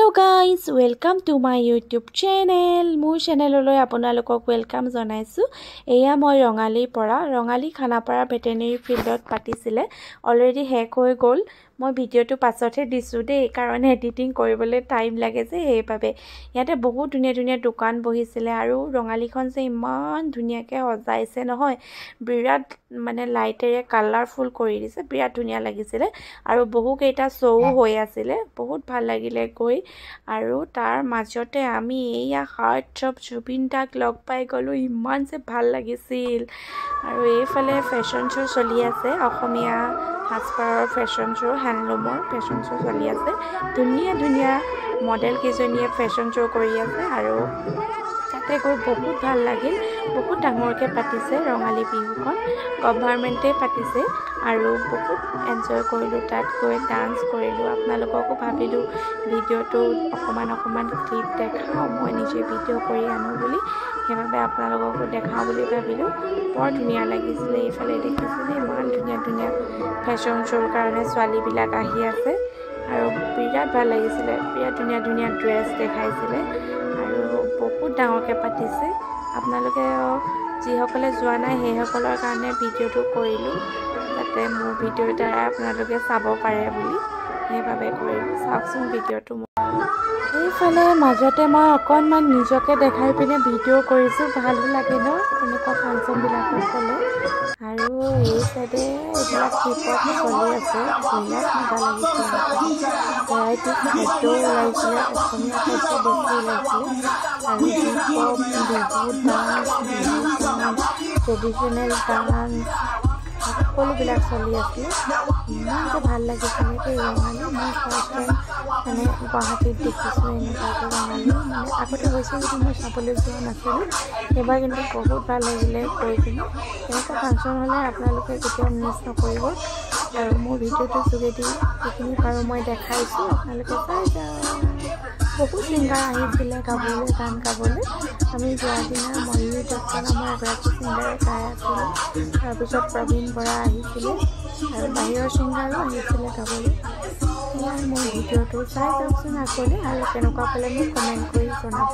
Hello guys, welcome to my YouTube channel. মোৰ চেনেললৈ আপোনালোকক welcome জনাইছো। এয়া মই ৰঙালী পৰা ৰঙালী খানাপাৰা ভেটেনেৰি ফিল্ডত পাতিছিলে। অলৰেডি হেক হৈ গল। মই ভিডিওটো পাছতহে দিছো দেই কাৰণ এডিটিং কৰিবলৈ টাইম লাগে যে এইভাবে। ইয়াতে বহুত ধুনীয়া দোকান বহিছিলে আৰু ৰঙালীখন যে ইমান ধুনীয়াকে সজাইছে নহয়। বিৰাট মানে লাইটেৰে কালাৰফুল কৰি দিছে। বিৰাট ধুনীয়া লাগিছিলে আৰু বহু কেইটা শো হৈ আছিল। বহুত ভাল লাগিলে গৈ আৰু তাৰ মাজতে আমি এয়া হাৰ্ট অফ জুবিন দাক লগ পাই গলো। ইমান যে ভাল লাগিছিল আৰু এইফালে ফেশ্বন শ্ব চলি আছে। অসমীয়া হাজপাৰৰ ফেশ্বন শ্ব, হ্যান্ডলুমৰ ফেশ্বন শ্ব চলি আছে। ধুনীয়া মডেল কেইজনীয়ে ফেশ্বন শ্ব কৰি আছে আৰু তাতে গৈ বহুত ভাল লাগিল। বহুত ডাঙৰকে পাতিছে ৰঙালী বিহুখন, গভৰ্ণমেণ্টে পাতিছে আৰু বহুত এনজয় কৰিলোঁ। তাত গৈ ডান্স কৰিলোঁ। আপোনালোককো ভাবিলোঁ ভিডিঅ'টো অকণমান ক্লিপ দেখাওঁ, মই নিজে ভিডিঅ' কৰি আনো বুলি, সেইবাবে আপোনালোককো দেখাওঁ বুলি ভাবিলোঁ। বৰ ধুনীয়া লাগিছিলে। এইফালে দেখিছিলে ইমান ধুনীয়া ফেশ্বন শ্ব'ৰ কাৰণে ছোৱালীবিলাক আহি আছে আৰু বিৰাট ভাল লাগিছিলে। বিৰাট ধুনীয়া ড্ৰেছ দেখাইছিলে আৰু বহুত ডাঙৰকৈ পাতিছে। আপোনালোকে যিসকলে যোৱা নাই সেইসকলৰ কাৰণে ভিডিঅ'টো কৰিলোঁ, যাতে মোৰ ভিডিঅ'ৰ দ্বাৰা আপোনালোকে চাব পাৰে বুলি, সেইবাবে কৰিলোঁ। চাওকচোন ভিডিঅ'টো। এইফালে মাজতে মই অকণমান নিজকে দেখাই পিনে ভিডিঅ' কৰিছোঁ। ভালো লাগে ন এনেকুৱা ফাংচনবিলাকত গ'লে। আৰু এই চাইডে এইবিলাক হিপহপ চলি আছে। বিৰাট মজা লাগিছে। ভেৰাইটি খাদ্যও ওলাইছিলে, অসমীয়া খাদ্য বেছি ওলাইছিলে আৰু hip hop, Bihu dance, traditional dance সকলোবিলাক চলি আছিলে। ইমান যে ভাল লাগিছিলে এই ৰঙালী। মই ফাৰ্ষ্ট টাইম মানে গুৱাহাটীত দেখিছোঁ এনেকুৱাকৈ ৰঙালী। মানে আগতে গৈছোঁ যদি মই চাবলৈ যোৱা নাছিলোঁ। এইবাৰ কিন্তু বহুত ভাল লাগিলে গৈ পিনে। এনেকুৱা ফাংচন হ'লে আপোনালোকে কেতিয়াও মিছ নকৰিব আৰু মোৰ ভিডিঅ'টোৰ যোগেদি যিখিনি পাৰোঁ মই দেখাইছোঁ, আপোনালোকে চাই যাওক। বহুত ছিংগাৰ আহিছিলে গাবলৈ, গান গাবলৈ। আমি যোৱাৰ দিনা ময়ূৰী দত্ত নামৰ এগৰাকী ছিংগাৰে গাই আছিলে। তাৰপিছত প্ৰবীণ বৰা আহিছিলে আৰু বাহিৰৰ ছিংগাৰো আহিছিলে গাবলৈ। সেয়াই মোৰ ভিডিঅ'টো চাই যাওকচোন আগলৈ আৰু কেনেকুৱা পালে মোক কমেণ্ট কৰি জনাব।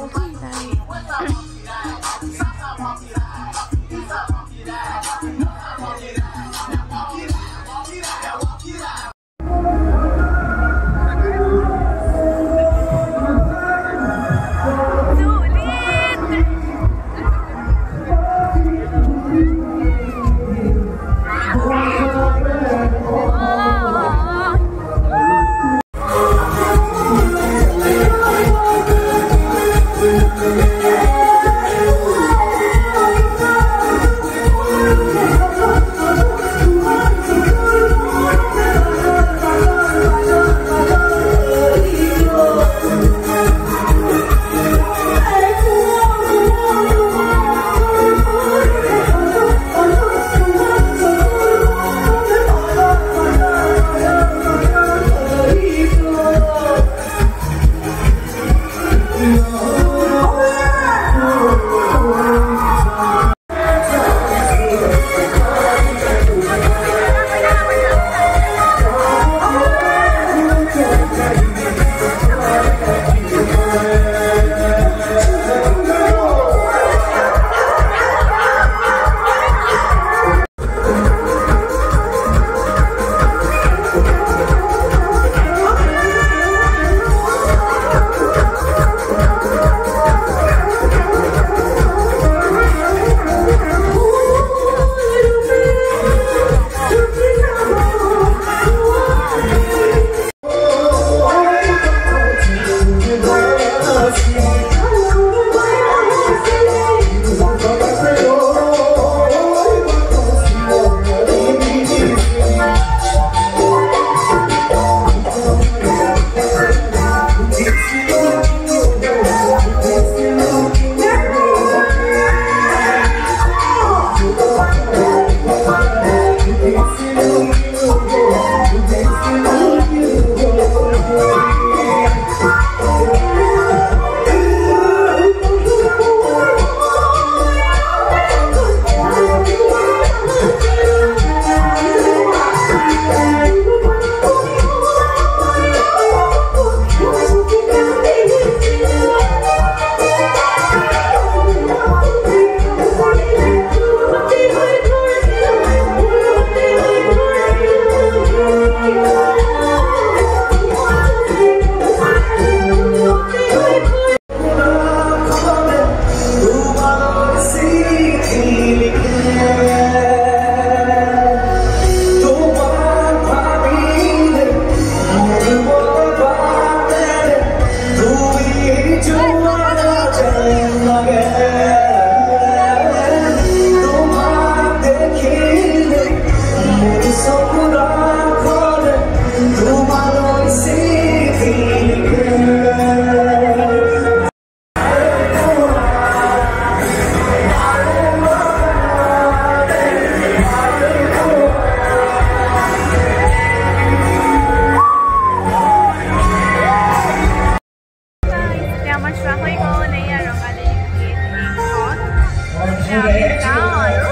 এতিয়া আমি যাওঁ আৰু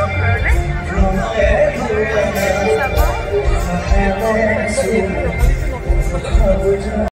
ঘৰলৈ।